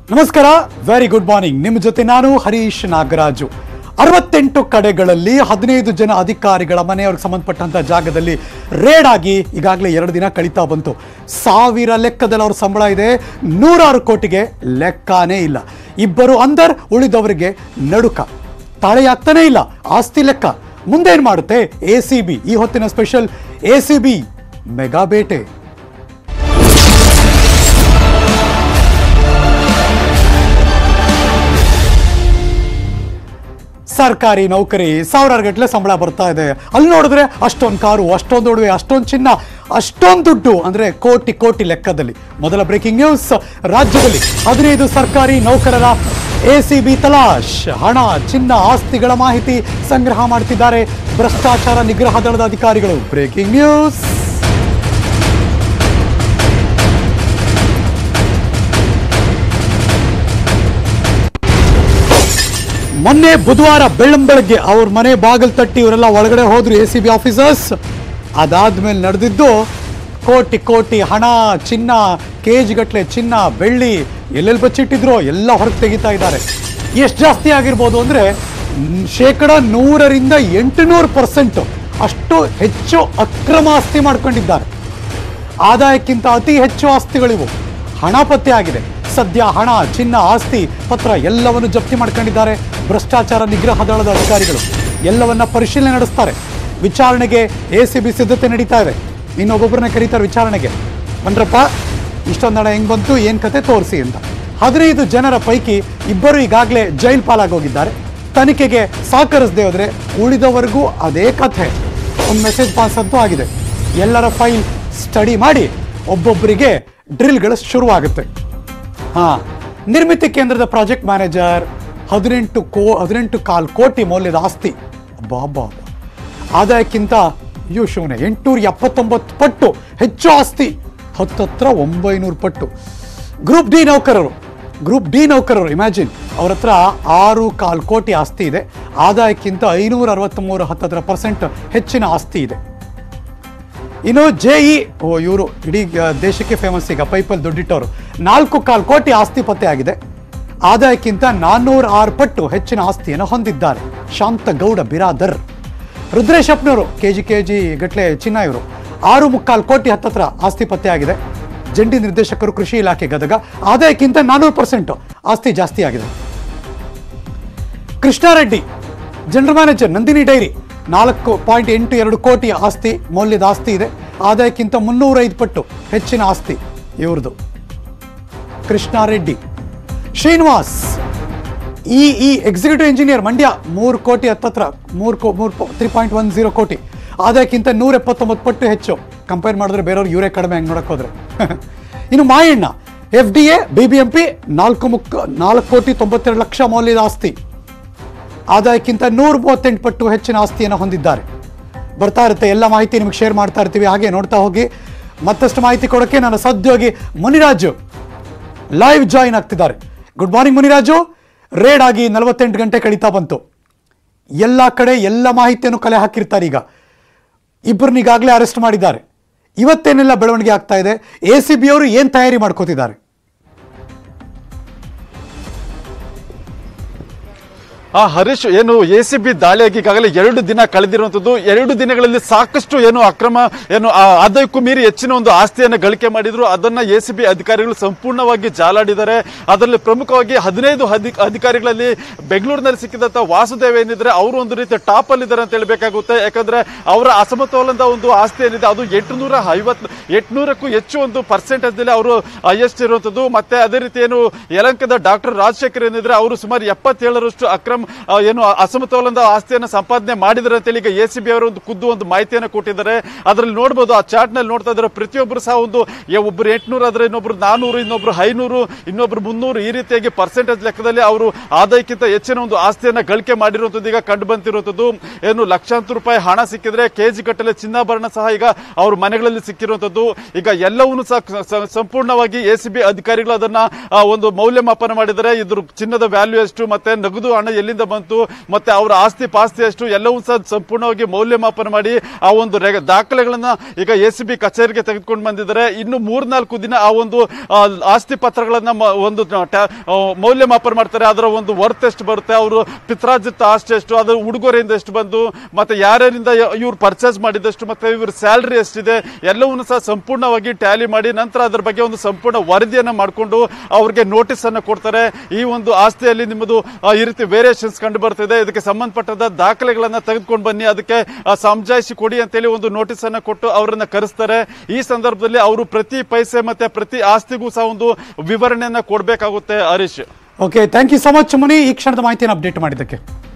ನಮಸ್ಕಾರ, very good morning. ನಿಮ್ಮ ಜೊತೆ ನಾನು ಹರೀಶ್ ನಾಗರಾಜು. 68 ಕಡೆಗಳಲ್ಲಿ 15 ಜನ ಅಧಿಕಾರಿಗಳ ಮನೆಯವ್ರಿಗೆ ಸಂಬಂಧಪಟ್ಟಂತ ಜಾಗದಲ್ಲಿ ರೇಡ್ ಆಗಿ ಈಗಾಗಲೇ 2 ದಿನ ಕಳೀತಾ ಬಂತು. 1000 ಲೆಕ್ಕದಲ್ಲಿ ಅವ್ರ ಸಂಬಳ ಇದೆ, 106 ಕೋಟಿಗೆ ಲೆಕ್ಕನೇ ಇಲ್ಲ. ಇಬ್ಬರು ಅಂದರ್, ಉಳಿದವರಿಗೆ ನಡುಕ. ತಾಳೆಯಾಗ್ತಾನೆ ಇಲ್ಲ ಆಸ್ತಿ ಲೆಕ್ಕ. ಮುಂದೇನು ಮಾಡುತ್ತೆ ACB? ಈ ಹೊತ್ತಿನ ಸ್ಪೆಷಲ್ ACB ಮೆಗಾ ಬೇಟೆ. ಸರ್ಕಾರಿ ನೌಕರಿ, ಸಾವಿರಾರು ಗಟ್ಟಲೆ ಸಂಬಳ ಬರ್ತಾ ಇದೆ. ಅಲ್ಲಿ ನೋಡಿದ್ರೆ ಅಷ್ಟೊಂದು ಕಾರು, ಅಷ್ಟೊಂದು ಒಡವೆ, ಅಷ್ಟೊಂದು ಚಿನ್ನ, ಅಷ್ಟೊಂದು ದುಡ್ಡು, ಅಂದ್ರೆ ಕೋಟಿ ಕೋಟಿ ಲೆಕ್ಕದಲ್ಲಿ. ಮೊದಲ ಬ್ರೇಕಿಂಗ್ ನ್ಯೂಸ್, ರಾಜ್ಯದಲ್ಲಿ 15 ಸರ್ಕಾರಿ ನೌಕರರ ACB ತಲಾಶ್. ಹಣ, ಚಿನ್ನ, ಆಸ್ತಿಗಳ ಮಾಹಿತಿ ಸಂಗ್ರಹ ಮಾಡ್ತಿದ್ದಾರೆ ಭ್ರಷ್ಟಾಚಾರ ನಿಗ್ರಹ ದಳದ ಅಧಿಕಾರಿಗಳು. Breaking news. ಮೊನ್ನೆ ಬುಧವಾರ ಬೆಳ್ಳಂಬೆಳಗ್ಗೆ ಅವ್ರ ಮನೆ ಬಾಗಿಲು ತಟ್ಟಿ ಇವರೆಲ್ಲ ಒಳಗಡೆ ಹೋದ್ರು ACB ಆಫೀಸರ್ಸ್. ಅದಾದ್ಮೇಲೆ ನಡೆದಿದ್ದು ಕೋಟಿ ಕೋಟಿ ಹಣ, ಚಿನ್ನ, ಕೆಜಿ ಗಟ್ಟಲೆ ಚಿನ್ನ, ಬೆಳ್ಳಿ ಎಲ್ಲೆಲ್ಲಿ ಬಚ್ಚಿಟ್ಟಿದ್ರು ಎಲ್ಲ ಹೊರಗೆ ತೆಗಿತಾ ಇದ್ದಾರೆ. ಎಷ್ಟು ಜಾಸ್ತಿ ಆಗಿರ್ಬೋದು ಅಂದ್ರೆ 100% 800% ಅಷ್ಟು ಹೆಚ್ಚು ಅಕ್ರಮ ಆಸ್ತಿ ಮಾಡ್ಕೊಂಡಿದ್ದಾರೆ. ಆದಾಯಕ್ಕಿಂತ ಅತಿ ಹೆಚ್ಚು ಆಸ್ತಿಗಳಿವು. ಹಣ ಪತ್ತೆ ಆಗಿದೆ. ಸದ್ಯ ಹಣ, ಚಿನ್ನ, ಆಸ್ತಿ ಪತ್ರ ಎಲ್ಲವನ್ನು ಜಪ್ತಿ ಮಾಡ್ಕೊಂಡಿದ್ದಾರೆ ಭ್ರಷ್ಟಾಚಾರ ನಿಗ್ರಹ ದಳದ ಅಧಿಕಾರಿಗಳು. ಎಲ್ಲವನ್ನ ಪರಿಶೀಲನೆ ನಡೆಸ್ತಾರೆ. ವಿಚಾರಣೆಗೆ ACB ಸಿದ್ಧತೆ ನಡೀತಾ ಇದೆ. ಇನ್ನೊಬ್ಬೊಬ್ಬರನ್ನ ಕರೀತಾರೆ ವಿಚಾರಣೆಗೆ. ಬನ್ರಪ್ಪ, ಇಷ್ಟೊಂದು ಹಣ ಹೆಂಗ್ ಬಂತು, ಏನ್ ಕತೆ ತೋರಿಸಿ ಅಂತ. 15 ಜನರ ಪೈಕಿ ಇಬ್ಬರು ಈಗಾಗಲೇ ಜೈಲ್ ಪಾಲಾಗೋಗಿದ್ದಾರೆ. ತನಿಖೆಗೆ ಸಹಕರಿಸದೆ ಹೋದ್ರೆ ಉಳಿದವರೆಗೂ ಅದೇ ಕಥೆ. ಒಂದು ಮೆಸೇಜ್ ಪಾಸ್ ಅಂತೂ ಆಗಿದೆ. ಎಲ್ಲರ ಫೈಲ್ ಸ್ಟಡಿ ಮಾಡಿ ಒಬ್ಬೊಬ್ಬರಿಗೆ ಡ್ರಿಲ್ಗಳು ಶುರುವಾಗುತ್ತೆ. ನಿರ್ಮಿತಿ ಕೇಂದ್ರದ ಪ್ರಾಜೆಕ್ಟ್ ಮ್ಯಾನೇಜರ್ 18.25 ಕೋಟಿ ಮೌಲ್ಯದ ಆಸ್ತಿ. ಬಾಬಾ, ಆದಾಯಕ್ಕಿಂತ 879 ಪಟ್ಟು ಹೆಚ್ಚು ಆಸ್ತಿ, ಹತ್ತತ್ರ 900 ಪಟ್ಟು. ಗ್ರೂಪ್ ಡಿ ನೌಕರರು ಇಮ್ಯಾಜಿನ್, ಅವ್ರ ಹತ್ರ 6.25 ಕೋಟಿ ಆಸ್ತಿ ಇದೆ. ಆದಾಯಕ್ಕಿಂತ 563% ಹೆಚ್ಚಿನ ಆಸ್ತಿ ಇದೆ. ಇನ್ನು JE, ಇವರು ಇಡೀ ದೇಶಕ್ಕೆ ಫೇಮಸ್ ಈಗ, ಪೈಪಲ್ಲಿ ದುಡ್ಡಿಟ್ಟವರು. 4.25 ಕೋಟಿ ಆಸ್ತಿ ಪತ್ತೆ ಆಗಿದೆ. ಆದಾಯಕ್ಕಿಂತ 406 ಪಟ್ಟು ಹೆಚ್ಚಿನ ಆಸ್ತಿಯನ್ನು ಹೊಂದಿದ್ದಾರೆ. ಶಾಂತಗೌಡ ಬಿರಾದರ್. ರುದ್ರೇಶಪ್ಪನವರು ಕೆಜಿ ಗಟ್ಲೆ ಚಿನ್ನ, ಇವರು 6.25 ಕೋಟಿ ಹತ್ತತ್ರ ಆಸ್ತಿ ಪತ್ತೆ ಆಗಿದೆ. ಜಂಟಿ ನಿರ್ದೇಶಕರು, ಕೃಷಿ ಇಲಾಖೆ, ಗದಗ. ಆದಾಯಕ್ಕಿಂತ 400% ಆಸ್ತಿ ಜಾಸ್ತಿ ಆಗಿದೆ. Krishnareddy, general manager, Nandini dairy. 4.82 ಕೋಟಿ ಆಸ್ತಿ ಮೌಲ್ಯದ ಆಸ್ತಿ ಇದೆ. ಆದಾಯಕ್ಕಿಂತ 305 ಪಟ್ಟು ಹೆಚ್ಚಿನ ಆಸ್ತಿ ಇವ್ರದ್ದು. ಕೃಷ್ಣಾರೆಡ್ಡಿ. ಶ್ರೀನಿವಾಸ್, ಈ ಎಕ್ಸಿಕ್ಯೂಟಿವ್ ಇಂಜಿನಿಯರ್, ಮಂಡ್ಯ. 3 ಕೋಟಿ ಹತ್ತತ್ರ 3.10 ಕೋಟಿ. ಆದಾಯಕ್ಕಿಂತ 179 ಪಟ್ಟು ಹೆಚ್ಚು. ಕಂಪೇರ್ ಮಾಡಿದ್ರೆ ಬೇರೆಯವ್ರಿಗೆ ಇವರೇ ಕಡಿಮೆ ಹಂಗೆ ನೋಡಕ್ ಹೋದ್ರೆ. ಇನ್ನು ಮಾಯಣ್ಣ, FDA, BBMP, 4 ಕೋಟಿ 92 ಲಕ್ಷ ಮೌಲ್ಯದ ಆಸ್ತಿ. ಆದಾಯಕ್ಕಿಂತ 138 ಪಟ್ಟು ಹೆಚ್ಚಿನ ಆಸ್ತಿಯನ್ನು ಹೊಂದಿದ್ದಾರೆ. ಬರ್ತಾ ಇರುತ್ತೆ ಎಲ್ಲ ಮಾಹಿತಿ ನಿಮಗೆ ಶೇರ್ ಮಾಡ್ತಾ ಇರ್ತೀವಿ. ಹಾಗೆ ನೋಡ್ತಾ ಹೋಗಿ. ಮತ್ತಷ್ಟು ಮಾಹಿತಿ ಕೊಡೋಕ್ಕೆ ನನ್ನ ಸಹೋದ್ಯೋಗಿ ಮುನಿರಾಜು ಲೈವ್ ಜಾಯಿನ್ ಆಗ್ತಿದ್ದಾರೆ. Good morning Muniraju. ರೇಡ್ ಆಗಿ 48 ಗಂಟೆ ಕಳೀತಾ ಬಂತು. ಎಲ್ಲ ಕಡೆ ಎಲ್ಲ ಮಾಹಿತಿಯನ್ನು ಕಲೆ ಹಾಕಿರ್ತಾರೆ. ಈಗ ಇಬ್ಬರನ್ನ ಈಗಾಗಲೇ ಅರೆಸ್ಟ್ ಮಾಡಿದ್ದಾರೆ. ಇವತ್ತೇನೆಲ್ಲ ಬೆಳವಣಿಗೆ ಆಗ್ತಾ ಇದೆ? ACB ಅವರು ಏನು ತಯಾರಿ ಮಾಡ್ಕೋತಿದ್ದಾರೆ? ಹರೀಶ್, ಏನು ACB ದಾಳಿಯಾಗಿ ಈಗಾಗಲೇ 2 ದಿನ ಕಳೆದಿರುವಂತದ್ದು. 2 ದಿನಗಳಲ್ಲಿ ಸಾಕಷ್ಟು ಅಕ್ರಮ, ಆದಾಯಕ್ಕೂ ಮೀರಿ ಹೆಚ್ಚಿನ ಒಂದು ಆಸ್ತಿಯನ್ನು ಗಳಿಕೆ ಮಾಡಿದ್ರು. ಅದನ್ನ ACB ಅಧಿಕಾರಿಗಳು ಸಂಪೂರ್ಣವಾಗಿ ಜಾಲಾಡಿದ್ದಾರೆ. ಅದರಲ್ಲಿ ಪ್ರಮುಖವಾಗಿ 15 ಅಧಿಕಾರಿಗಳಲ್ಲಿ ಬೆಂಗಳೂರಿನಲ್ಲಿ ಸಿಕ್ಕಿದಂತ ವಾಸುದೇವ್ ಏನಿದ್ರೆ ಅವರು ಒಂದು ರೀತಿ ಟಾಪ್ ಅಲ್ಲಿ ಇದ್ದಾರೆ ಅಂತ ಹೇಳ್ಬೇಕಾಗುತ್ತೆ. ಯಾಕಂದ್ರೆ ಅವರ ಅಸಮತೋಲನದ ಒಂದು ಆಸ್ತಿ ಏನಿದೆ ಅದು 800ಕ್ಕೂ ಹೆಚ್ಚು ಒಂದು ಪರ್ಸೆಂಟೇಜ್ ನಲ್ಲಿ ಅವರು ಹೈಯೆಸ್ಟ್ ಇರುವಂತದ್ದು. ಮತ್ತೆ ಅದೇ ರೀತಿ ಯಲಹಂಕದ ಡಾಕ್ಟರ್ ರಾಜಶೇಖರ್ ಏನಿದ್ರೆ ಅವರು ಸುಮಾರು 77ರಷ್ಟು ಅಸಮತೋಲನದ ಆಸ್ತಿಯನ್ನು ಸಂಪಾದನೆ ಮಾಡಿದ್ರೆ ಅಂತೇಳಿ ಈಗ ACB ಅವರು ಒಂದು ಮಾಹಿತಿಯನ್ನು ಕೊಟ್ಟಿದ್ದಾರೆ. ಅದರಲ್ಲಿ ನೋಡಬಹುದು, ಆ ಚಾರ್ಟ್ ನಲ್ಲಿ ನೋಡ್ತಾ ಇದ್ದಾರೆ, ಪ್ರತಿಯೊಬ್ಬರು ಸಹ ಒಬ್ಬರು 800 ಆದ್ರೆ ಇನ್ನೊಬ್ರು 400, ಇನ್ನೊಬ್ರು 500, ಇನ್ನೊಬ್ರು 300, ಈ ರೀತಿಯಾಗಿ ಪರ್ಸೆಂಟೇಜ್ ಲೆಕ್ಕದಲ್ಲಿ ಅವರು ಆದಾಯಕ್ಕಿಂತ ಹೆಚ್ಚಿನ ಒಂದು ಆಸ್ತಿಯನ್ನ ಗಳಿಕೆ ಮಾಡಿರುವಂತದ್ದು ಈಗ ಕಂಡು ಬಂದಿರುವಂತದ್ದು. ಲಕ್ಷಾಂತರ ರೂಪಾಯಿ ಹಣ ಸಿಕ್ಕಿದ್ರೆ ಕೆಜಿ ಗಟ್ಟಲೆ ಚಿನ್ನಾಭರಣ ಸಹ ಈಗ ಅವ್ರ ಮನೆಗಳಲ್ಲಿ ಸಿಕ್ಕಿರುವಂತದ್ದು. ಈಗ ಎಲ್ಲವನ್ನೂ ಸಹ ಸಂಪೂರ್ಣವಾಗಿ ACB ಅಧಿಕಾರಿಗಳು ಅದನ್ನ ಒಂದು ಮೌಲ್ಯಮಾಪನ ಮಾಡಿದರೆ. ಇದ್ರ ಚಿನ್ನದ ವ್ಯಾಲ್ಯೂ ಎಷ್ಟು, ಮತ್ತೆ ನಗದು ಹಣ ಎಲ್ಲಿ ಎಲ್ಲಿಂದ ಬಂತು, ಮತ್ತೆ ಅವರ ಆಸ್ತಿ ಪಾಸ್ತಿ ಎಷ್ಟು ಎಲ್ಲವೂ ಸಹ ಸಂಪೂರ್ಣವಾಗಿ ಮೌಲ್ಯಮಾಪನ ಮಾಡಿ ಆ ಒಂದು ದಾಖಲೆಗಳನ್ನ ಈಗ ACB ಕಚೇರಿಗೆ ತೆಗೆದುಕೊಂಡು ಬಂದಿದ್ದಾರೆ. ಇನ್ನು 3-4 ದಿನ ಆ ಒಂದು ಆಸ್ತಿ ಪತ್ರಗಳನ್ನ ಒಂದು ಮೌಲ್ಯಮಾಪನ ಮಾಡ್ತಾರೆ. ಅದರ ಒಂದು ವರ್ತ್ ಎಷ್ಟು ಬರುತ್ತೆ, ಅವರು ಪಿತ್ರಾರ್ಜಿತ ಆಸ್ತಿ ಎಷ್ಟು, ಅದರ ಉಡುಗೊರೆಯಿಂದ ಎಷ್ಟು ಬಂದು, ಮತ್ತೆ ಯಾರ್ಯಾರಿಂದ ಇವ್ರು ಪರ್ಚೇಸ್ ಮಾಡಿದಷ್ಟು, ಮತ್ತೆ ಇವ್ರ ಸ್ಯಾಲರಿ ಎಷ್ಟಿದೆ ಎಲ್ಲವನ್ನೂ ಸಹ ಸಂಪೂರ್ಣವಾಗಿ ಟ್ಯಾಲಿ ಮಾಡಿ ನಂತರ ಅದರ ಬಗ್ಗೆ ಒಂದು ಸಂಪೂರ್ಣ ವರದಿಯನ್ನ ಮಾಡಿಕೊಂಡು ಅವ್ರಿಗೆ ನೋಟಿಸ್ ಅನ್ನು ಕೊಡ್ತಾರೆ. ಈ ಒಂದು ಆಸ್ತಿಯಲ್ಲಿ ನಿಮ್ಮದು ಈ ರೀತಿ ವೇರಿಯೇಷನ್ಸ್ ಕಂಡು ಬರ್ತಿದೆ, ಇದಕ್ಕೆ ಸಂಬಂಧಪಟ್ಟದ ದಾಖಲೆಗಳನ್ನ ತೆಗೆದುಕೊಂಡು ಬನ್ನಿ, ಅದಕ್ಕೆ ಸಮಜಾಯಿಸಿ ಕೊಡಿ ಅಂತೇಳಿ ಒಂದು ನೋಟಿಸ್ ಅನ್ನ ಕೊಟ್ಟು ಅವರನ್ನ ಕರೆಸ್ತಾರೆ. ಈ ಸಂದರ್ಭದಲ್ಲಿ ಅವರು ಪ್ರತಿ ಪೈಸೆ ಮತ್ತೆ ಪ್ರತಿ ಆಸ್ತಿಗೂ ಸಹ ಒಂದು ವಿವರಣೆಯನ್ನ ಕೊಡಬೇಕಾಗುತ್ತೆ. Harish, okay, thank you so much Muni, ಈ ಕ್ಷಣದ ಮಾಹಿತಿಯನ್ನು ಅಪ್ಡೇಟ್ ಮಾಡಿದ್ದಕ್ಕೆ.